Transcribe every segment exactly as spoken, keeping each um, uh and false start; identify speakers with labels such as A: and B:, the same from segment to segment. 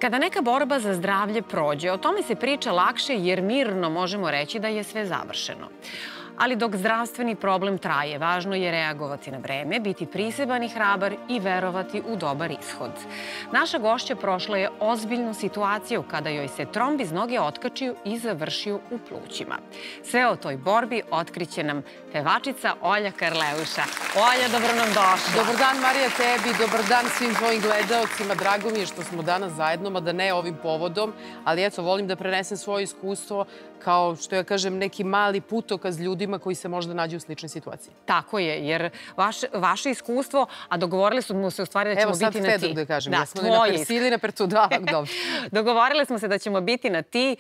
A: Kada neka borba za zdravlje prođe, o tome se priča lakše jer mirno možemo reći da je sve završeno. Ali dok zdravstveni problem traje, važno je reagovati na vreme, biti priseban i hrabar i verovati u dobar ishod. Naša gošća prošla je ozbiljnu situaciju kada joj se tromb iz noge otkačio i završio u plućima. Sve o toj borbi otkriće nam pevačica Olja Karleuša. Olja, dobro nam došla.
B: Dobar dan, Marija, tebi. Dobar dan svim tvojim gledaocima. Drago mi je što smo danas zajedno, mada ne ovim povodom, ali eto, volim da prenesem svoje iskustvo kao, što ja kažem, neki mali putokaz ljudima koji se možda nađu u sličnoj situaciji.
A: Tako je, jer vaše iskustvo, a dogovorili smo se u stvari da ćemo biti na ti.
B: Evo sad Fedor da kažem, ja smo li na persi ili na pertu, da, dobro.
A: Dogovorili smo se da ćemo biti na ti.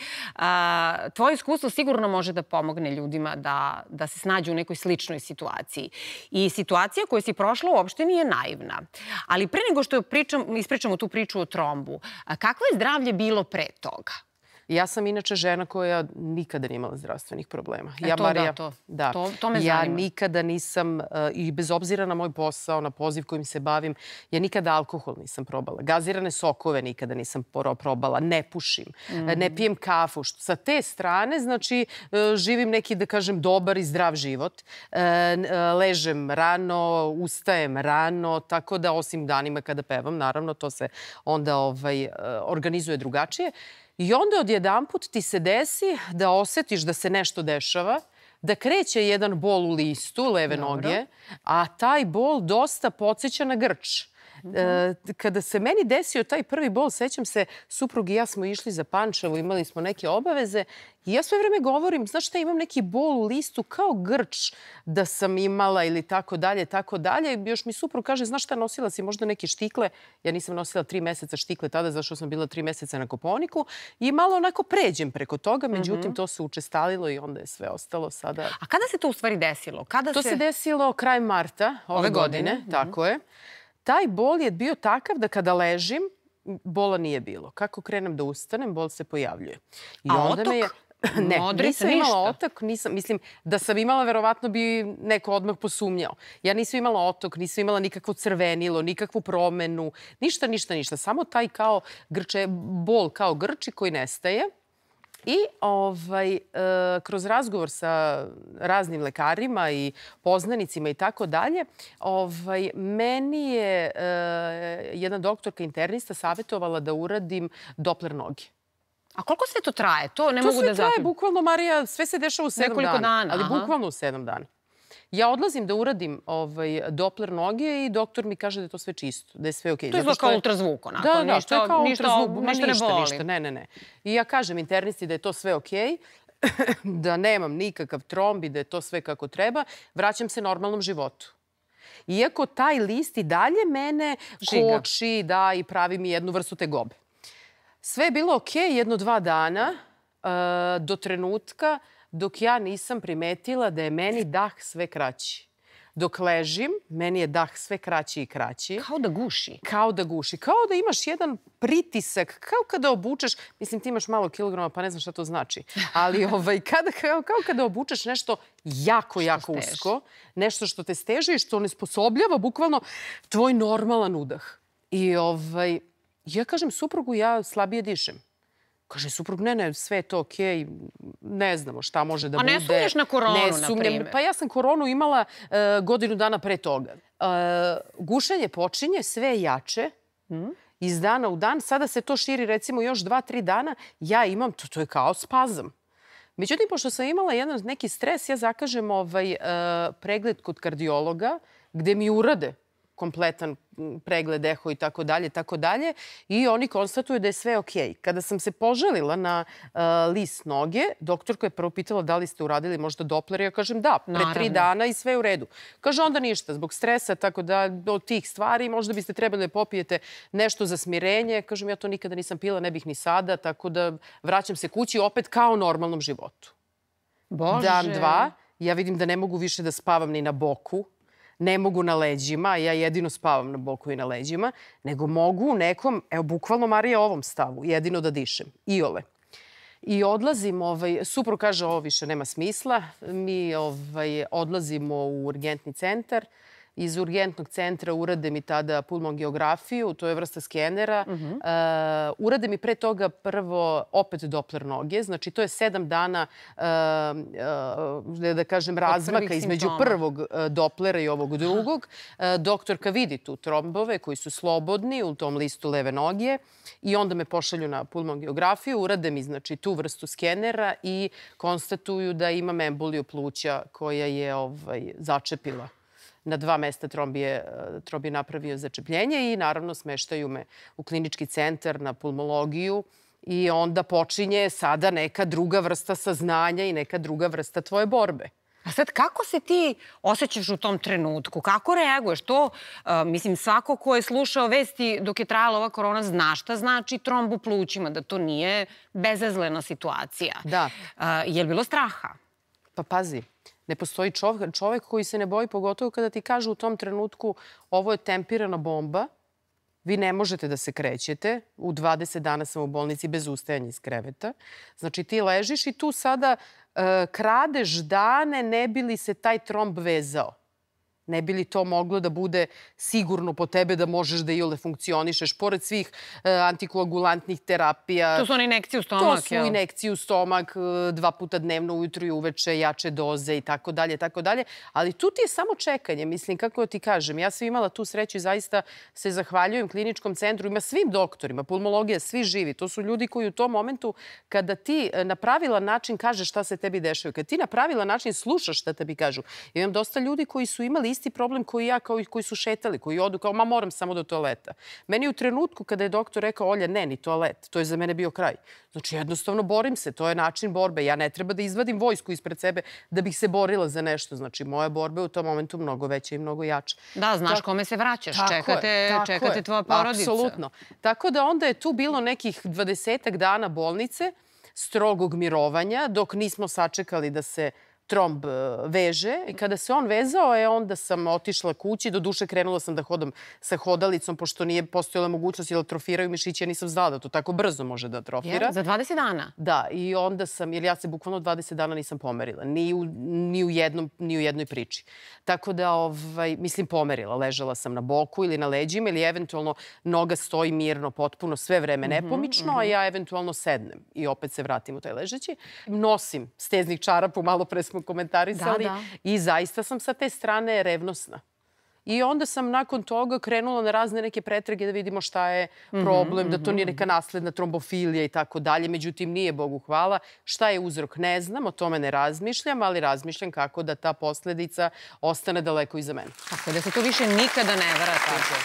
A: Tvoje iskustvo sigurno može da pomogne ljudima da se snađu u nekoj sličnoj situaciji. I situacija koju si prošla uopšte nije naivna. Ali pre nego što ispričamo tu priču o trombu, kakvo je zdravlje bilo pre toga?
B: Ja sam inače žena koja nikada nije imala zdravstvenih problema.
A: E to da, to. To me zanima.
B: Ja nikada nisam, i bez obzira na moj posao, na poziv kojim se bavim, ja nikada alkohol nisam probala. Gazirane sokove nikada nisam probala. Ne pušim. Ne pijem kafu. Sa te strane, znači, živim neki, da kažem, dobar i zdrav život. Ležem rano, ustajem rano, tako da osim danima kada pevam, naravno, to se onda organizuje drugačije. I onda odjedanput ti se desi da osetiš da se nešto dešava, da kreće jedan bol u listu leve noge, a taj bol dosta podsjeća na grč. Kada se meni desio taj prvi bol, sećam se, suprug i ja smo išli za Pančevo, imali smo neke obaveze i ja sve vreme govorim, znaš šta, imam neki bol u listu kao grč da sam imala ili tako dalje, tako dalje. Još mi suprug kaže, znaš šta, nosila si možda neke štikle. Ja nisam nosila tri meseca štikle tada, zašto sam bila tri meseca na Kopaoniku i malo onako pređem preko toga, međutim to se učestalilo i onda je sve ostalo sada.
A: A kada se to u stvari desilo?
B: To se desilo krajem marta ove godine, tako je. Taj bol je bio takav da kada ležim, bola nije bilo. Kako krenem da ustanem, bol se pojavljuje.
A: A otok?
B: Ne, nisam imala otok. Mislim, da sam imala, verovatno bi neko odmah posumnjao. Ja nisam imala otok, nisam imala nikakvo crvenilo, nikakvu promenu, ništa, ništa, ništa. Samo taj kao grče, bol kao grči koji nestaje. I kroz razgovor sa raznim lekarima i poznanicima i tako dalje, meni je jedna doktorka internista savjetovala da uradim Doppler noge.
A: A koliko sve to traje? To ne mogu da zatim.
B: To sve traje, bukvalno, Marija, sve se dešava u sedam dana.
A: Nekoliko dana,
B: ali bukvalno u sedam dana. Ja odlazim da uradim Doppler noge i doktor mi kaže da je to sve čisto, da je sve okej.
A: To je kao ultrazvuk, onako.
B: Da, da, to je kao ultrazvuk.
A: Ništa ne boli.
B: Ništa, ne, ne, ne. I ja kažem internisti da je to sve okej, da nemam nikakav tromb i da je to sve kako treba. Vraćam se normalnom životu. Iako taj list i dalje mene koči, da, i pravi mi jednu vrstu tegobe. Sve je bilo okej jedno dva dana do trenutka dok ja nisam primetila da je meni dah sve kraći. Dok ležim, meni je dah sve kraći i kraći.
A: Kao da guši.
B: Kao da guši. Kao da imaš jedan pritisak, kao kada obučeš, mislim ti imaš malo kilograma pa ne znam šta to znači, ali kao kada obučeš nešto jako, jako usko, nešto što te steže i što onesposobljava bukvalno tvoj normalan udah. I ja kažem suprugu, ja slabije dišem. Kaže suprug, ne, ne, sve je to okej, ne znamo šta može da bude.
A: A ne sumnjaš na koronu, na primjer?
B: Pa ja sam koronu imala godinu dana pre toga. Gušenje počinje, sve je jače, iz dana u dan. Sada se to širi, recimo, još dva, tri dana. Ja imam, to je kao spazam. Međutim, pošto sam imala jedan neki stres, ja zakažem pregled kod kardiologa, gde mi urade kompletan pregled, eho i tako dalje, tako dalje. I oni konstatuju da je sve okej. Kada sam se požalila na list noge, doktorka je prvo pitala da li ste uradili možda Doppler. Ja kažem da, pre tri dana i sve je u redu. Kaže onda ništa, zbog stresa, tako da od tih stvari možda biste trebali da popijete nešto za smirenje. Kažem, ja to nikada nisam pila, ne bih ni sada, tako da vraćam se kući opet kao normalnom životu.
A: Bože!
B: Dan, dva, ja vidim da ne mogu više da spavam ni na boku. Ne mogu na leđima, ja jedino spavam na boku i na leđima, nego mogu u nekom, evo, bukvalno Marija ovom stavu, jedino da dišem. Iole. I odlazim, suprug kaže ovo više nema smisla, mi odlazimo u urgentni centar, iz urgentnog centra urade mi tada pulmongeografiju, to je vrsta skenera. Urade mi pre toga prvo opet Doppler noge, znači to je sedam dana, da kažem, razmaka između prvog Dopplera i ovog drugog. Doktorka vidi tu trombove koji su slobodni u tom listu leve noge i onda me pošalju na pulmongeografiju, urade mi znači tu vrstu skenera i konstatuju da imam emboliju pluća koja je začepila. Na dva mesta tromb je napravio začepljenje i naravno smeštaju me u klinički centar na pulmologiju i onda počinje sada neka druga vrsta saznanja i neka druga vrsta tvoje borbe.
A: A sad, kako se ti osjećaš u tom trenutku? Kako reaguješ? To, mislim, svako ko je slušao vesti dok je trajala ova korona zna šta znači tromb u plućima, da to nije bezazlena situacija.
B: Da.
A: Je li bilo straha?
B: Pa pazi, ne postoji čovek koji se ne boji, pogotovo kada ti kažu u tom trenutku ovo je tempirana bomba, vi ne možete da se krećete. U dvadeset dana sam u bolnici bez ustajanja iz kreveta. Znači ti ležiš i tu sada kradeš dane ne bi li se taj tromb vezao. Ne bi li to moglo da bude sigurno po tebe da možeš da iole funkcionišeš, pored svih antikoagulantnih terapija.
A: To su one injekcije u stomak,
B: To su injekcije u stomak, dva puta dnevno, ujutru i uveče, jače doze i tako dalje, tako dalje. Ali tu ti je samo čekanje, mislim, kako ti kažem. Ja sam imala tu sreću i zaista se zahvaljujem kliničkom centru, ima svim doktorima, pulmologija, svi živi. To su ljudi koji u tom momentu, kada ti na pravilan način kažeš šta se tebi dešava, kada ti na pravilan način slušaš šta tebi kažu. Imam dosta ljudi koji su imali isti problem koji ja, koji su šetali, koji odu kao, ma moram samo do toaleta. Meni u trenutku kada je doktor rekao, Olja, ne, ni toalet, to je za mene bio kraj. Znači, jednostavno borim se, to je način borbe. Ja ne treba da izvadim vojsku ispred sebe da bih se borila za nešto. Znači, moja borba je u tom momentu mnogo veća i mnogo jača.
A: Da, znaš kome se vraćaš, čekate tvoja porodica.
B: Apsolutno. Tako da onda je tu bilo nekih dvadesetak dana bolnice, strogog mirovanja, dok nismo sačekali da se tromb veže i kada se on vezao, e, onda sam otišla kući. Do duše krenula sam da hodam sa hodalicom, pošto nije postojala mogućnost jer atrofiraju mišiće. Ja nisam znala da to tako brzo može da atrofira.
A: Za dvadeset dana?
B: Da, i onda sam, jer ja se bukvalno dvadeset dana nisam pomerila. Ni u, ni u, jednom, ni u jednoj priči. Tako da, ovaj, mislim, pomerila. Ležala sam na boku ili na leđima ili eventualno noga stoji mirno, potpuno, sve vreme nepomično, a ja eventualno sednem i opet se vratim u taj ležeći. Nosim steznih čarapu, malo pre smo komentarisali i zaista sam sa te strane revnosna. I onda sam nakon toga krenula na razne neke pretrage da vidimo šta je problem, da to nije neka nasledna trombofilija i tako dalje. Međutim, nije, Bogu hvala. Šta je uzrok, ne znam, o tome ne razmišljam, ali razmišljam kako da ta posledica ostane daleko iza mene.
A: Tako da se to više nikada ne vrati.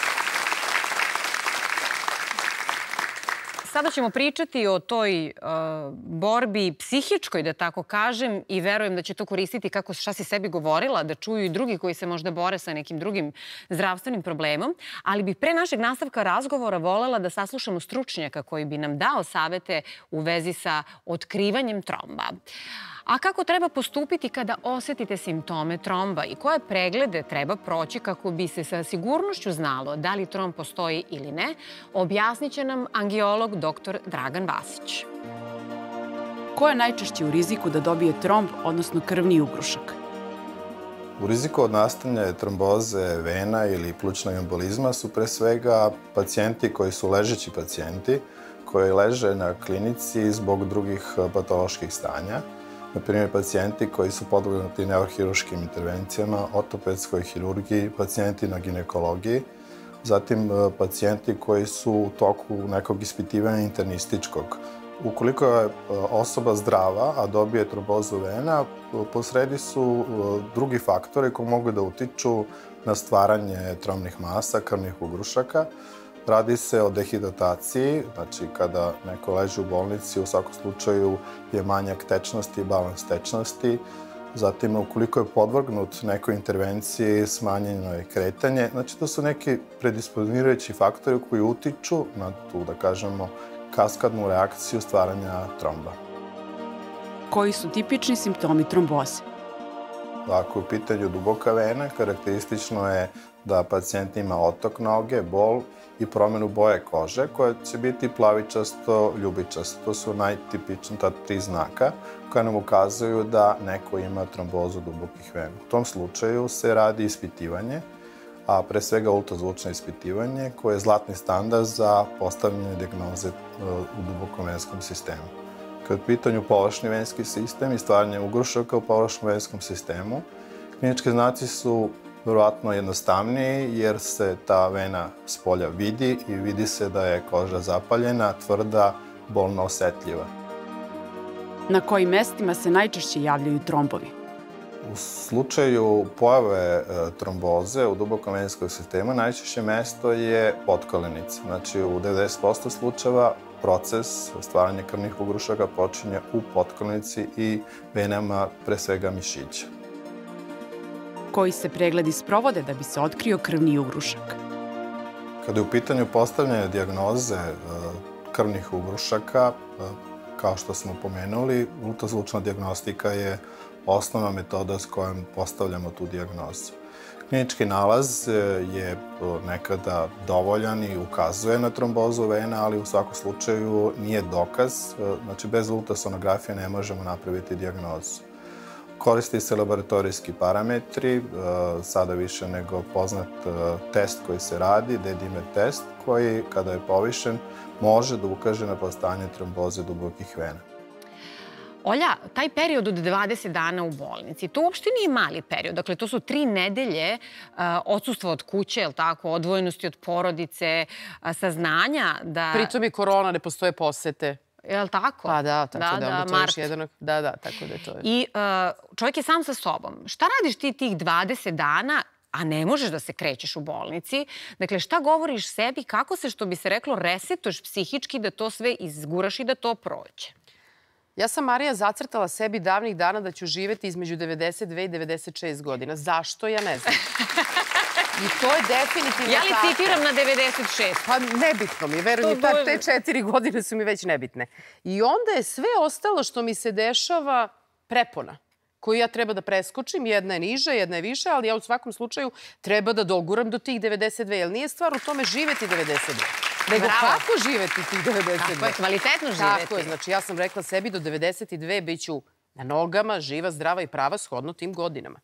A: Sada ćemo pričati o toj borbi psihičkoj, da tako kažem, i verujem da će to koristiti kako šta si sebi govorila, da čuju i drugi koji se možda bore sa nekim drugim zdravstvenim problemom. Ali bih pre našeg nastavka razgovora volela da saslušamo stručnjaka koji bi nam dao savete u vezi sa otkrivanjem tromba. A kako treba postupiti kada osetite simptome tromba i koje preglede treba proći kako bi se sa sigurnošću znalo da li tromb postoji ili ne, objasnit će nam angiolog doktor Dragan Vasić.
C: Ko je najčešće u riziku da dobije tromb, odnosno krvni ugrušak?
D: U riziku od nastajanja tromboze vena ili plućnog embolizma su pre svega pacijenti koji su ležeći pacijenti, koji leže na klinici zbog drugih patoloških stanja. Na primjer, pacijenti koji su podvrgnuti neurohiruškim intervencijama, ortopedskoj hirurgiji, pacijenti na ginekologiji, zatim pacijenti koji su u toku nekog ispitivanja internističkog. Ukoliko je osoba zdrava, a dobije trombozu vena, posredi su drugi faktori koji mogu da utiču na stvaranje trombnih masa, krvnih ugrušaka. Radi se o dehidrataciji, znači kada neko leži u bolnici, u svakom slučaju je manjak tečnosti i balans tečnosti. Zatim, ukoliko je podvrgnut nekoj intervenciji, smanjeno je kretanje. Znači, to su neki predisponirajući faktori koji utiču na tu, da kažemo, kaskadnu reakciju stvaranja tromba.
C: Koji su tipični simptomi tromboze?
D: Ako je u pitanju duboka vena, karakteristično je da pacijent ima otok noge, bol i promenu boje kože, koja će biti plavičasto, ljubičasto. To su najtipični ta tri znaka koja nam ukazuju da neko ima trombozu dubokih vena. U tom slučaju se radi ispitivanje a pre svega ultrazvučno ispitivanje koje je zlatni standard za postavljanje dijagnoze u dubokom venskom sistemu. Kad je u pitanju površni venski sistem i stvaranje ugrušaka u površnom venskom sistemu, klinički znaci su verovatno jednostavniji jer se ta vena s polja vidi i vidi se da je koža zapaljena, tvrda, bolno osetljiva.
C: Na kojim mestima se najčešće javljaju trombovi?
D: U slučaju pojave tromboze u dubokom venskom sistemu najčešće mesto je potkolenica. Znači u devedeset posto slučajeva proces stvaranja krvnih ugrušaka počinje u potkolenici i venama pre svega mišića.
C: Koji se pregledi sprovode da bi se otkrio krvni ugrušak?
D: Kada je u pitanju postavljanja dijagnoze krvnih ugrušaka, kao što smo pomenuli, ultrazvučna dijagnostika je osnovna metoda s kojom postavljamo tu dijagnozu. Klinički nalaz je nekada dovoljan i ukazuje na trombozu vena, ali u svakom slučaju nije dokaz. Znači, bez ultrasonografije ne možemo napraviti dijagnozu. Koristi se laboratorijski parametri, sada više nego poznat test koji se radi, D-dimer test, koji, kada je povišen, može da ukaže na postojanje tromboze dubokih vena.
A: Olja, taj period od dvadeset dana u bolnici, to uopšte nije mali period. Dakle, to su tri nedelje odsustva od kuće, je li tako, odvojenosti od porodice, saznanja da...
B: Pritom je korona, ne postoje posete.
A: Je li tako?
B: Pa da, tako da onda to još jedan... Da, da, tako da je to.
A: I čovjek je sam sa sobom. Šta radiš ti tih dvadeset dana, a ne možeš da se krećeš u bolnici? Dakle, šta govoriš sebi, kako se, što bi se reklo, resetuješ psihički da to sve izguraš i da to prođe?
B: Ja sam, Marija, zacrtala sebi davnih dana da ću živeti između devedeset dve i devedeset šest godina. Zašto? Ja ne znam. I to je definitivno
A: tako. Ja li citiram na devedeset šest?
B: Pa nebitno mi, verujem mi, te četiri godine su mi već nebitne. I onda je sve ostalo što mi se dešava prepona, koju ja treba da preskočim. Jedna je niža, jedna je viša, ali ja u svakom slučaju treba da doguram do tih devedeset dve. Jer nije stvar u tome živeti devedeset dve. Nego kako živeti tih devedeset dve.
A: Tako je, kvalitetno živeti.
B: Tako je, znači ja sam rekla sebi do devedeset dve bit ću na nogama, živa, zdrava i prava, shodno tim godinama.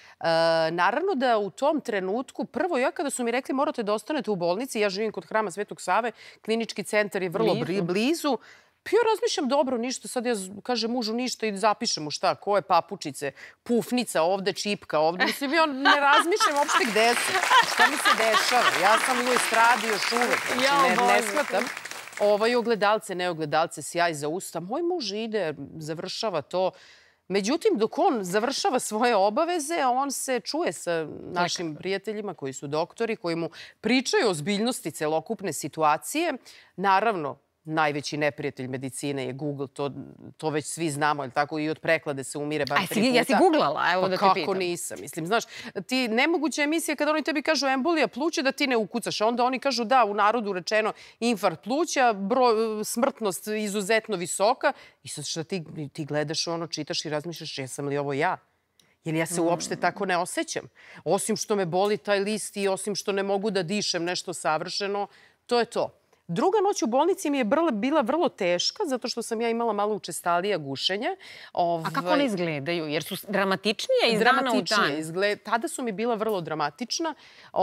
B: Naravno da u tom trenutku, prvo ja kada su mi rekli morate da ostanete u bolnici, ja živim kod Hrama Svetog Save, klinički centar je vrlo blizu, pa ja razmišljam, dobro, ništa, sad ja kažem mužu ništa i zapišem mu šta, koje papučice, pufnica, ovde čipka, ovde. Mislim, ja ne razmišljam uopšte gde sam, šta mi se dešava. Ja sam u estradi još uvek, znači ne shvatam. Ovaj ogledalce, ne ogledalce, sjaj za usta. Moj muž ide, završava to. Međutim, dok on završava svoje obaveze, on se čuje sa našim prijateljima koji su doktori, koji mu pričaju o ozbiljnosti celokupne situacije. Naravno, najveći neprijatelj medicine je Google, to već svi znamo, ili tako, i od preklade se umire bar tri puta.
A: Ja si googlala, evo da te pitam.
B: Pa kako nisam, mislim, znaš, ti nemoguća emisija kada oni tebi kažu embolija pluća da ti ne ukucaš, onda oni kažu da, u narodu rečeno infarkt pluća, smrtnost izuzetno visoka i sad što ti gledaš ono, čitaš i razmišljaš, jesam li ovo ja? Jer ja se uopšte tako ne osjećam. Osim što me boli taj list i osim što ne mogu da dišem nešto savršeno, to je to. Druga noć u bolnici mi je bila vrlo teška, zato što sam ja imala malo učestalija gušenja.
A: A kako one izgledaju? Jer su dramatičnije iz dana u dan?
B: Tada su mi bila vrlo dramatična.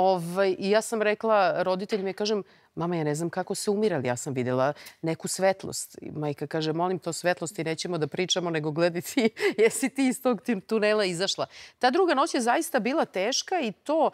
B: I ja sam rekla roditeljima, kažem, mama, ja ne znam kako se umirali. Ja sam vidjela neku svetlost. Majka kaže, molim, to svetlosti nećemo da pričamo, nego gledaj ti, jesi ti iz tog tunela izašla. Ta druga noć je zaista bila teška i to,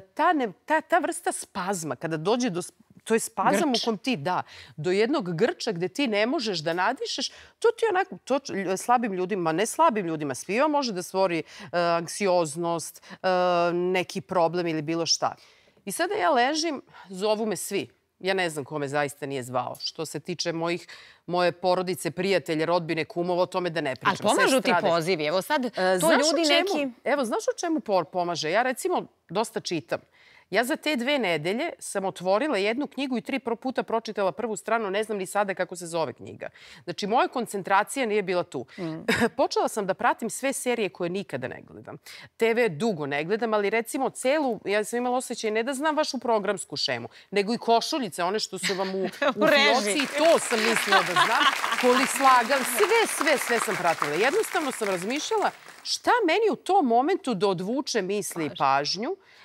B: ta vrsta spazma, kada dođe do to je spazam u kom ti, da, do jednog grča gde ti ne možeš da nadišeš, to ti onako, to slabim ljudima, ne slabim ljudima, svima može da stvori anksioznost, neki problem ili bilo šta. I sada ja ležim, zovu me svi. Ja ne znam ko me zaista nije zvao. Što se tiče moje porodice, prijatelje, rodbine, kumova, o tome da ne pričam.
A: Ali pomažu ti pozivi? Evo sad, to ljudi neki...
B: Evo, znaš o čemu pomaže? Ja recimo dosta čitam. Ja za te dve nedelje sam otvorila jednu knjigu i tri puta pročitala prvu stranu, ne znam ni sada kako se zove knjiga. Znači, moja koncentracija nije bila tu. Počela sam da pratim sve serije koje nikada ne gledam. te ve dugo ne gledam, ali recimo celu, ja sam imala osjećaj ne da znam vašu programsku šemu, nego i košuljice, one što su vam u fioci, i to sam mislila da znam, kolik slagali, sve, sve, sve sam pratila. Jednostavno sam razmišljala šta meni u tom momentu da odvuče misli i pažnju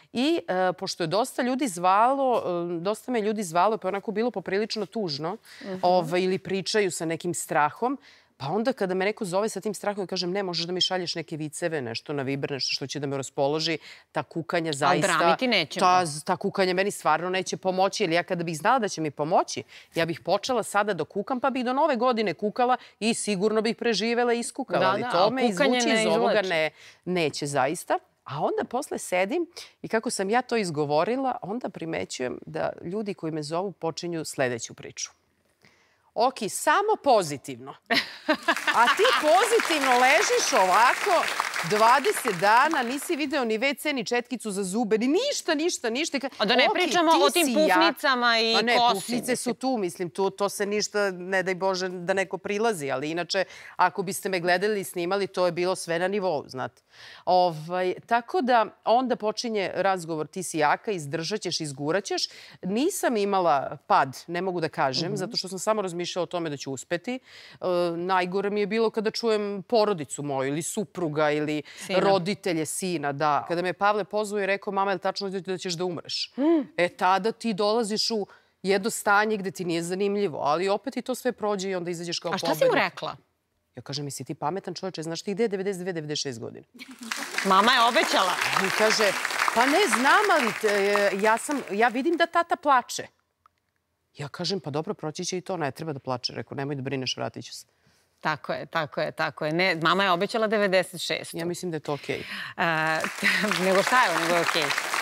B: I e, pošto je dosta ljudi zvalo, e, dosta me ljudi zvalo, pa je onako bilo poprilično tužno, uh-huh. ovaj, ili pričaju sa nekim strahom, pa onda kada me neko zove sa tim strahom i kažem ne, možeš da mi šalješ neke viceve, nešto na Viber, nešto što će da me raspoloži, ta kukanja zaista...
A: A dramiti nećemo.
B: Ta, ta kukanja meni stvarno neće pomoći, jer ja kada bih znala da će mi pomoći, ja bih počela sada da kukam, pa bih do nove godine kukala i sigurno bih preživela i iskukala.
A: Da,
B: ali
A: da,
B: to me izvuči iz ovoga
A: izvlači.
B: ne, neće zaista. A onda posle sedim i kako sam ja to izgovorila, onda primećujem da ljudi koji me zovu počinju sledeću priču. Ok, samo pozitivno. A ti pozitivno ležiš ovako dvadeset dana, nisi video ni ve ce, ni četkicu za zube, ni ništa, ništa, ništa.
A: A da ne pričamo o tim pufnicama i kosi.
B: Ne, pufnice su tu, mislim, tu, to se ništa, ne daj Bože da neko prilazi, ali inače, ako biste me gledali i snimali, to je bilo sve na nivou, znate. Ovaj, tako da onda počinje razgovor, ti si jaka, izdržat ćeš, izgurat ćeš. Nisam imala pad, ne mogu da kažem, mm-hmm. zato što sam samo razmišljala o tome da ću uspeti. E, najgore mi je bilo kada čujem porodicu moju ili supruga ili sina. Roditelje sina, da. Kada me Pavle pozvao i rekao, mama, je li tačno da ćeš da umreš? Mm. E, tada ti dolaziš u jedno stanje gde ti nije zanimljivo, ali opet i to sve prođe i onda izađeš kao pobednik.
A: A šta si mu rekla?
B: Ja kažem, misli ti pametan čovječe, znaš ti gde je devedeset dve devedeset šest godine?
A: Mama je obećala.
B: I kaže, pa ne znam, ali te, ja, sam, ja vidim da tata plače. Ja kažem, pa dobro, proći će i to, ne treba da plače. Rekao, nemoj da brineš, vratit ću se.
A: Tako je, tako je, tako je. Ne, mama je obećala devedeset šest.
B: Ja mislim da je to okej.
A: Okay. Uh, nego šta je, nego je okej. Okay.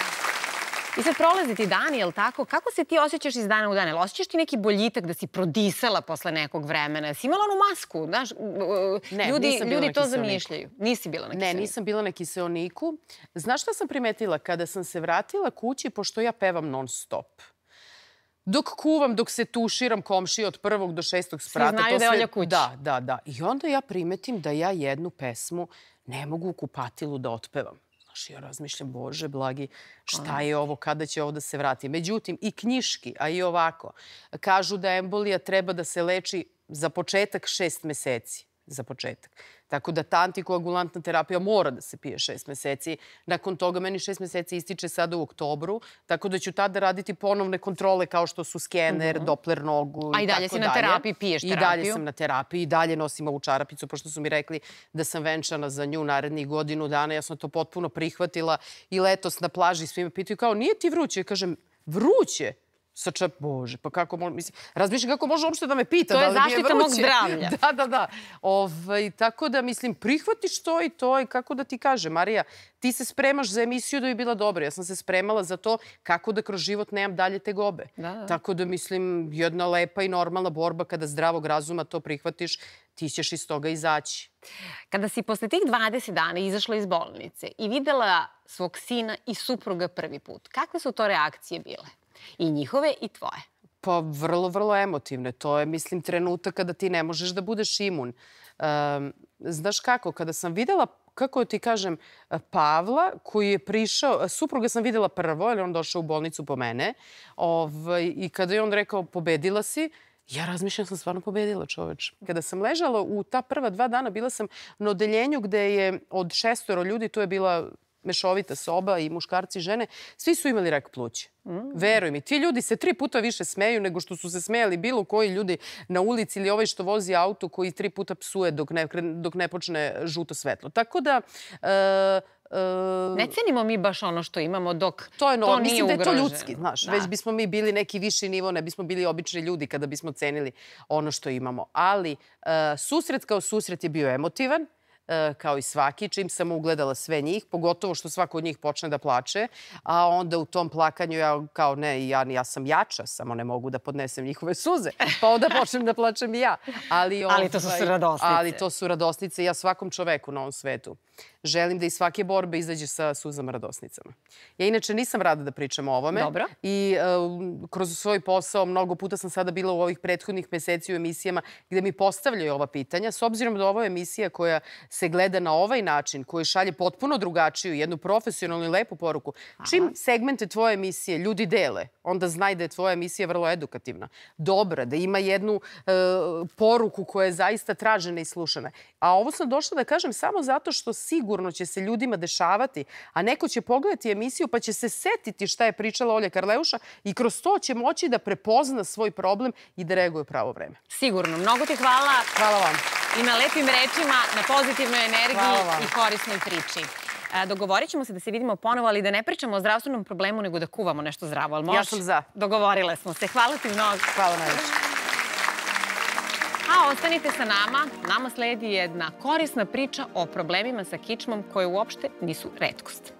A: I sad prolazi ti dani, je li tako? Kako se ti osjećaš iz dana u dan? Jel osjećaš ti neki boljitak da si prodisala posle nekog vremena? Si imala onu masku? Znaš,
B: ne,
A: ljudi,
B: nisam bila
A: ljudi
B: na
A: to
B: kiseoniku.
A: zamišljaju. Nisi bila na kiseoniku?
B: Ne, nisam bila na kiseoniku. Znaš šta sam primetila? Kada sam se vratila kući, pošto ja pevam non stop, dok kuvam, dok se tuširam, komšije od prvog do šestog sprata.
A: Svi znaju
B: to
A: da je
B: sve...
A: Olja kući.
B: Da, da, da. I onda ja primetim da ja jednu pesmu ne mogu u kupatilu da otpevam. Znaš, ja razmišljam, Bože, blagi, šta je ovo, kada će ovo da se vrati? Međutim, i knjiški, a i ovako, kažu da embolija treba da se leči za početak šest meseci. Za početak. Tako da ta antikoagulantna terapija mora da se pije šest meseci. Nakon toga meni šest meseci ističe sada u oktobru, tako da ću tada raditi ponovne kontrole kao što su skener, mm-hmm. Doppler nogu i tako dalje.
A: A i dalje si na terapiji, piješ terapiju?
B: I dalje sam na terapiji, i dalje nosim ovu čarapicu, pošto su mi rekli da sam venčana za nju narednih godinu dana. Ja sam to potpuno prihvatila i letos na plaži svi me pitaju kao, nije ti vruće? Ja kažem, vruće? Sača, Bože, pa kako može, mislim, razmišljam kako može uopšte da me pita.
A: To je
B: da li
A: zaštita mog zdravlja.
B: Da, da, da. Ovaj, tako da, mislim, prihvatiš to i to i kako da ti kaže, Marija, ti se spremaš za emisiju da bi bila dobra. Ja sam se spremala za to kako da kroz život nemam dalje tegobe.
A: Da, da.
B: Tako da, mislim, jedna lepa i normalna borba kada zdravog razuma to prihvatiš, ti ćeš iz toga izaći.
A: Kada si posle tih dvadeset dana izašla iz bolnice i videla svog sina i supruga prvi put, kakve su to reakcije bile? I njihove i tvoje?
B: Pa vrlo, vrlo emotivne. To je, mislim, trenutak kada ti ne možeš da budeš imun. Um, znaš kako, kada sam videla, kako ti kažem, Pavla koji je prišao, supruga sam videla prvo, jer on došao u bolnicu po mene, ovaj, i kada je on rekao pobedila si, ja razmišljam sam stvarno pobedila, čoveč. Kada sam ležala u ta prva dva dana, bila sam na odeljenju gde je od šestoro ljudi, to je bila mešovita soba i muškarci i žene, svi su imali rak pluća. Mm. Veruj mi, ti ljudi se tri puta više smeju nego što su se smejali bilo koji ljudi na ulici ili ovaj što vozi auto koji tri puta psuje dok ne, dok ne počne žuto svetlo. Tako da... E,
A: Uh, ne cenimo mi baš ono što imamo dok
B: to, je no,
A: to nije
B: mislim
A: ugroženo.
B: Da je to ljudski, znaš.
A: Da.
B: Već bismo mi bili neki viši nivo, ne bismo bili obični ljudi kada bismo cenili ono što imamo. Ali uh, susret kao susret je bio emotivan, uh, kao i svaki, čim sam ugledala sve njih, pogotovo što svako od njih počne da plače, a onda u tom plakanju ja kao ne, ja, ja sam jača, samo ne mogu da podnesem njihove suze, pa onda počnem da plačem i ja. Ali, ovaj,
A: ali to su radosnice.
B: Ali to su radosnice i ja svakom čoveku na ovom svetu želim da iz svake borbe izađe sa suzama radosnicama. Ja inače nisam rada da pričam o ovome.
A: Dobro.
B: I uh, kroz svoj posao mnogo puta sam sada bila u ovih prethodnih meseci u emisijama gde mi postavljaju ova pitanja. S obzirom da ovo je emisija koja se gleda na ovaj način, koji šalje potpuno drugačiju, jednu profesionalnu i lepu poruku. Aha. Čim segmente tvoje emisije ljudi dele, onda znaj da je tvoja emisija vrlo edukativna. Dobra, da ima jednu uh, poruku koja je zaista tražena i slušana. A ovo sam došla da kažem samo zato što sigurno će se ljudima dešavati, a neko će pogledati emisiju pa će se setiti šta je pričala Olja Karleuša i kroz to će moći da prepozna svoj problem i da reaguje u pravo vreme.
A: Sigurno. Mnogo ti hvala.
B: Hvala vam.
A: I na lepim rečima, na pozitivnoj energiji i korisnoj priči. Dogovorit ćemo se da se vidimo ponovo, ali da ne pričamo o zdravstvenom problemu, nego da kuvamo nešto zdravo. Ali može?
B: Ja sam za.
A: Dogovorile smo se. Hvala ti mnogo.
B: Hvala najviše.
A: A ostanite sa nama. Nama sledi jedna korisna priča o problemima sa kičmom koje uopšte nisu retkost.